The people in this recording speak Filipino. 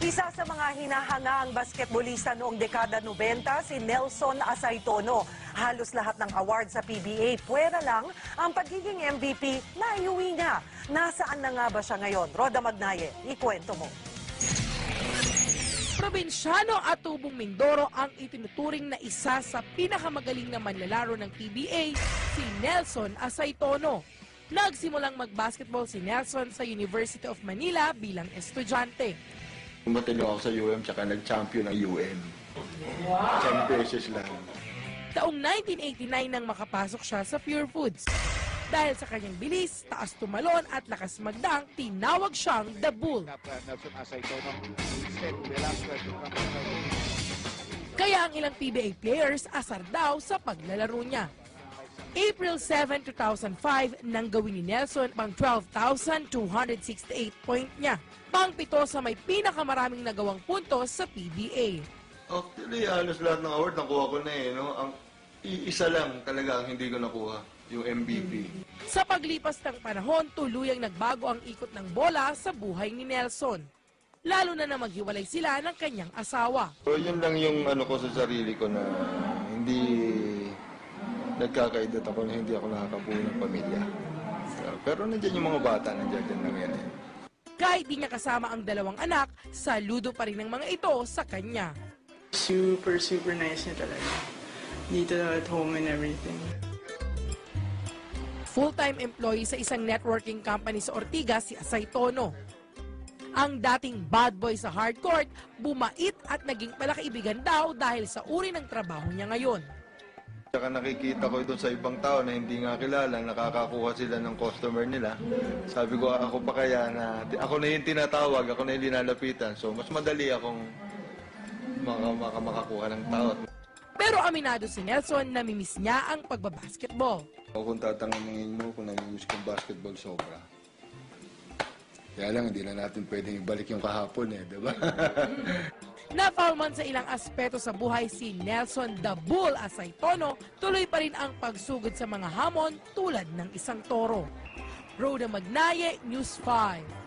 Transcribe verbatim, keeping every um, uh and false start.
Isa sa mga hinahangaang basketbolista noong dekada nobenta, si Nelson Asaytono. Halos lahat ng award sa P B A, puwera lang ang pagiging M V P na iuwi niya. Nasaan na nga ba siya ngayon? Roda Magnaye, ikwento mo. Probinsyano at tubong Mindoro ang itinuturing na isa sa pinakamagaling na manlalaro ng P B A, si Nelson Asaytono. Nagsimulang mag-basketball si Nelson sa University of Manila bilang estudyante. Matalo ako sa U M tsaka nag-champion ng U M. Wow! ten pesos lang. Taong nineteen eighty-nine nang makapasok siya sa Pure Foods. Dahil sa kanyang bilis, taas tumalon at lakas magdang, tinawag siyang The Bull. Kaya ang ilang P B A players asar daw sa paglalaro niya. April seventh, two thousand five, nang gawin ni Nelson pang twelve thousand two hundred sixty-eight point niya. Pang-pito sa may pinakamaraming nagawang puntos sa P B A. Actually, halos lahat ng award nakuha ko na eh. No? Ang isa lang talaga ang hindi ko nakuha, yung M V P. Sa paglipas ng panahon, tuluyang nagbago ang ikot ng bola sa buhay ni Nelson. Lalo na na maghiwalay sila ng kanyang asawa. So, yun lang yung ano ko sa sarili ko na hindi nagkakaedad ako na hindi ako nakakabuo ng pamilya. So, pero nandiyan yung mga bata, nandiyan din lang yan eh. Kahit di niya kasama ang dalawang anak, saludo pa rin ng mga ito sa kanya. Super, super nice niya talaga. Dito at home and everything. Full-time employee sa isang networking company sa Ortigas, si Asaytono. Ang dating bad boy sa hardcourt, bumait at naging palakaibigan daw dahil sa uri ng trabaho niya ngayon. Saka nakikita ko doon sa ibang tao na hindi nga kilala, nakakakuha sila ng customer nila. Sabi ko, ako pa kaya na, ako na yung tinatawag, ako na yung linalapitan. So, mas madali akong maka, maka, makakuha ng tao. Pero aminado si Nelson na mimiss niya ang pagbabasketball. Kung tatanungin mo kung namimiss kong basketball, sobra. Kaya lang, hindi na natin pwedeng ibalik yung kahapon eh, di ba? Na-foul man sa ilang aspeto sa buhay si Nelson The Bull Asaytono, tuloy pa rin ang pagsugod sa mga hamon tulad ng isang toro. Roda Magnaye, News five.